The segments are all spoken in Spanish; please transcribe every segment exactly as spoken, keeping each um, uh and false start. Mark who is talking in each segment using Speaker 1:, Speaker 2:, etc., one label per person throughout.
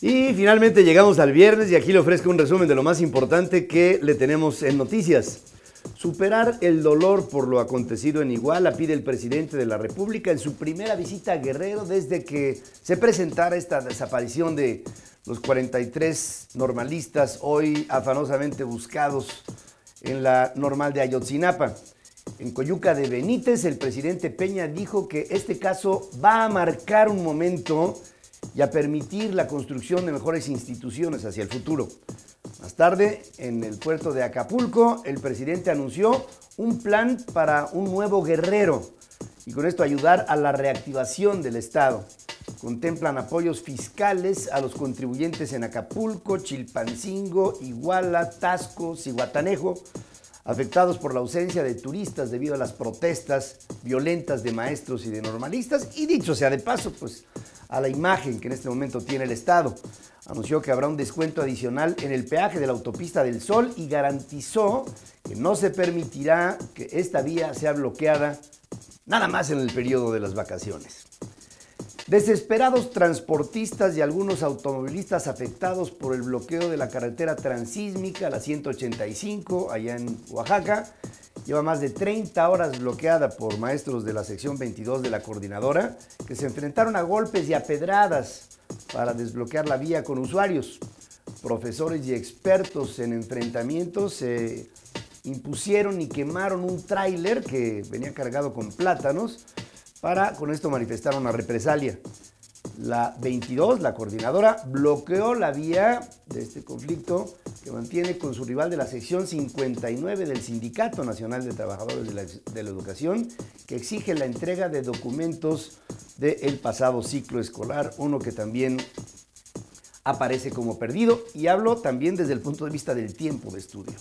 Speaker 1: Y finalmente llegamos al viernes y aquí le ofrezco un resumen de lo más importante que le tenemos en noticias. Superar el dolor por lo acontecido en Iguala pide el presidente de la República en su primera visita a Guerrero desde que se presentara esta desaparición de los cuarenta y tres normalistas hoy afanosamente buscados en la normal de Ayotzinapa. En Coyuca de Benítez, el presidente Peña dijo que este caso va a marcar un momento y a permitir la construcción de mejores instituciones hacia el futuro. Más tarde, en el puerto de Acapulco, el presidente anunció un plan para un nuevo Guerrero y con esto ayudar a la reactivación del Estado. Contemplan apoyos fiscales a los contribuyentes en Acapulco, Chilpancingo, Iguala, Taxco, Zihuatanejo, afectados por la ausencia de turistas debido a las protestas violentas de maestros y de normalistas, y dicho sea de paso, pues a la imagen que en este momento tiene el Estado. Anunció que habrá un descuento adicional en el peaje de la Autopista del Sol y garantizó que no se permitirá que esta vía sea bloqueada nada más en el periodo de las vacaciones. Desesperados transportistas y algunos automovilistas afectados por el bloqueo de la carretera transísmica, la ciento ochenta y cinco, allá en Oaxaca, lleva más de treinta horas bloqueada por maestros de la sección veintidós de la coordinadora, que se enfrentaron a golpes y a pedradas para desbloquear la vía con usuarios. Profesores y expertos en enfrentamientos se impusieron y quemaron un tráiler que venía cargado con plátanos para con esto manifestar una represalia. La veintidós, la coordinadora, bloqueó la vía de este conflicto que mantiene con su rival de la sección cincuenta y nueve del Sindicato Nacional de Trabajadores de la, de la Educación, que exige la entrega de documentos del pasado ciclo escolar, uno que también aparece como perdido, y hablo también desde el punto de vista del tiempo de estudio.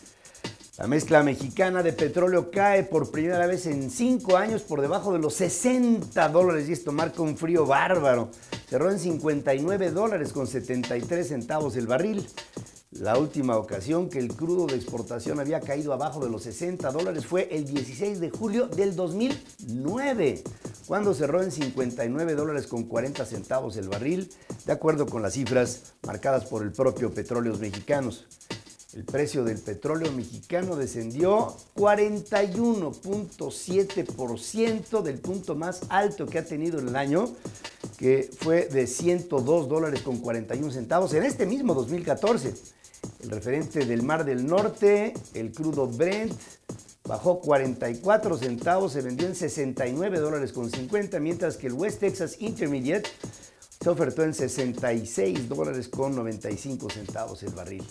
Speaker 1: La mezcla mexicana de petróleo cae por primera vez en cinco años por debajo de los sesenta dólares y esto marca un frío bárbaro. Cerró en cincuenta y nueve dólares con setenta y tres centavos el barril. La última ocasión que el crudo de exportación había caído abajo de los sesenta dólares fue el dieciséis de julio del dos mil nueve, cuando cerró en cincuenta y nueve dólares con cuarenta centavos el barril, de acuerdo con las cifras marcadas por el propio Petróleos Mexicanos. El precio del petróleo mexicano descendió cuarenta y uno punto siete por ciento del punto más alto que ha tenido en el año, que fue de ciento dos dólares con cuarenta y un centavos en este mismo dos mil catorce. El referente del Mar del Norte, el crudo Brent, bajó cuarenta y cuatro centavos, se vendió en sesenta y nueve dólares con cincuenta, mientras que el West Texas Intermediate se ofertó en sesenta y seis dólares con noventa y cinco centavos el barril.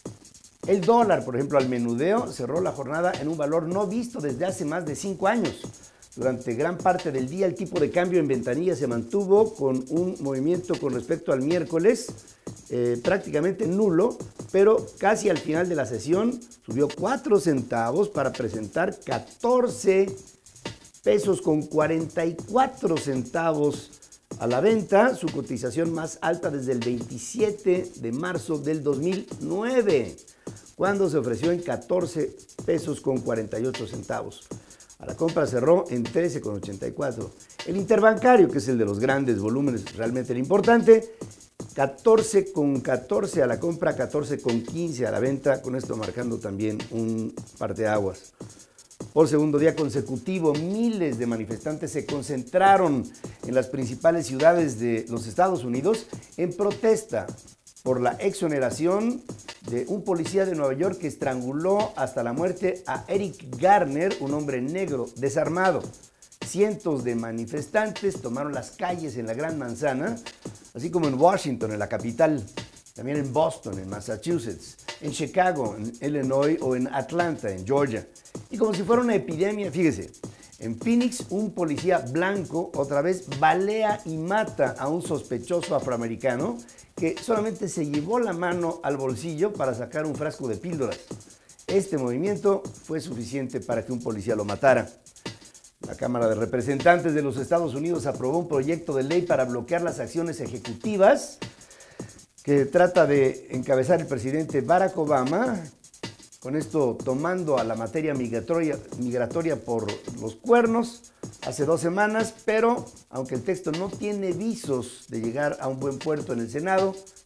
Speaker 1: El dólar, por ejemplo, al menudeo, cerró la jornada en un valor no visto desde hace más de cinco años. Durante gran parte del día, el tipo de cambio en ventanilla se mantuvo con un movimiento con respecto al miércoles eh, prácticamente nulo, pero casi al final de la sesión subió cuatro centavos para presentar catorce pesos con cuarenta y cuatro centavos a la venta, su cotización más alta desde el veintisiete de marzo del dos mil nueve, cuando se ofreció en catorce pesos con cuarenta y ocho centavos. A la compra cerró en trece con ochenta y cuatro. El interbancario, que es el de los grandes volúmenes, realmente el importante, catorce con catorce a la compra, catorce con quince a la venta, con esto marcando también un parteaguas. Por segundo día consecutivo, miles de manifestantes se concentraron en las principales ciudades de los Estados Unidos en protesta por la exoneración de un policía de Nueva York que estranguló hasta la muerte a Eric Garner, un hombre negro desarmado. Cientos de manifestantes tomaron las calles en la Gran Manzana, así como en Washington, en la capital, también en Boston, en Massachusetts, en Chicago, en Illinois o en Atlanta, en Georgia. Y como si fuera una epidemia, fíjese, en Phoenix un policía blanco otra vez balea y mata a un sospechoso afroamericano que solamente se llevó la mano al bolsillo para sacar un frasco de píldoras. Este movimiento fue suficiente para que un policía lo matara. La Cámara de Representantes de los Estados Unidos aprobó un proyecto de ley para bloquear las acciones ejecutivas que trata de encabezar el presidente Barack Obama, con esto tomando a la materia migratoria, migratoria por los cuernos hace dos semanas, pero aunque el texto no tiene visos de llegar a un buen puerto en el Senado,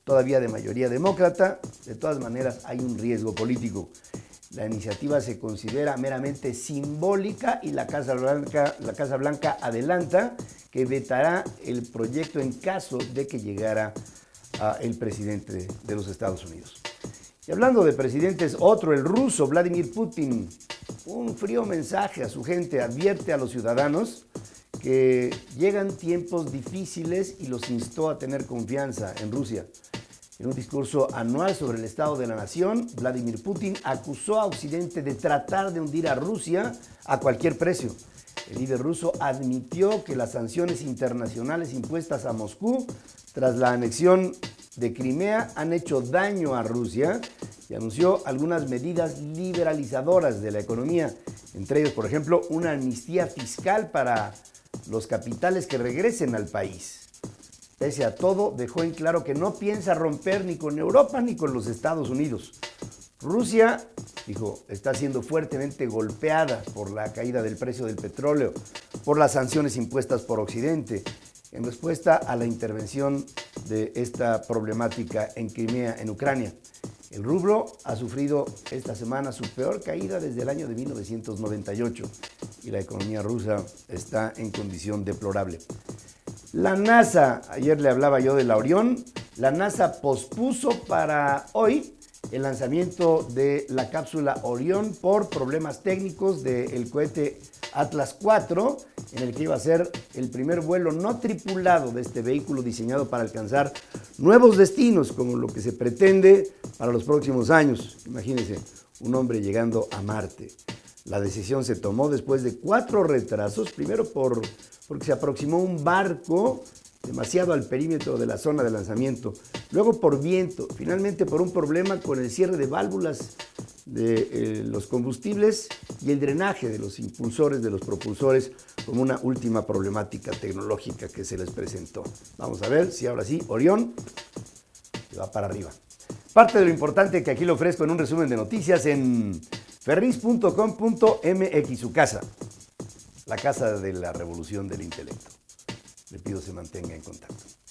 Speaker 1: todavía de mayoría demócrata. De todas maneras, hay un riesgo político. La iniciativa se considera meramente simbólica y la Casa Blanca, la Casa Blanca adelanta que vetará el proyecto en caso de que llegara a el presidente de los Estados Unidos. Y hablando de presidentes, otro, el ruso Vladimir Putin, un frío mensaje a su gente, advierte a los ciudadanos que llegan tiempos difíciles y los instó a tener confianza en Rusia. En un discurso anual sobre el estado de la nación, Vladimir Putin acusó a Occidente de tratar de hundir a Rusia a cualquier precio. El líder ruso admitió que las sanciones internacionales impuestas a Moscú tras la anexión de Crimea han hecho daño a Rusia y anunció algunas medidas liberalizadoras de la economía, entre ellos, por ejemplo, una amnistía fiscal para los capitales que regresen al país. Pese a todo, dejó en claro que no piensa romper ni con Europa ni con los Estados Unidos. Rusia, dijo, está siendo fuertemente golpeada por la caída del precio del petróleo, por las sanciones impuestas por Occidente, en respuesta a la intervención de esta problemática en Crimea, en Ucrania. El rublo ha sufrido esta semana su peor caída desde el año de mil novecientos noventa y ocho y la economía rusa está en condición deplorable. La NASA, ayer le hablaba yo de la Orión, la NASA pospuso para hoy el lanzamiento de la cápsula Orión por problemas técnicos del cohete Atlas cuatro, en el que iba a ser el primer vuelo no tripulado de este vehículo diseñado para alcanzar nuevos destinos, como lo que se pretende para los próximos años. Imagínense, un hombre llegando a Marte. La decisión se tomó después de cuatro retrasos, primero por, porque se aproximó un barco demasiado al perímetro de la zona de lanzamiento, luego por viento, finalmente por un problema con el cierre de válvulas de eh, los combustibles y el drenaje de los impulsores, de los propulsores, como una última problemática tecnológica que se les presentó. Vamos a ver si ahora sí, Orión se va para arriba. Parte de lo importante que aquí le ofrezco en un resumen de noticias en ferris punto com punto m x, su casa, la casa de la revolución del intelecto. Le pido se mantenga en contacto.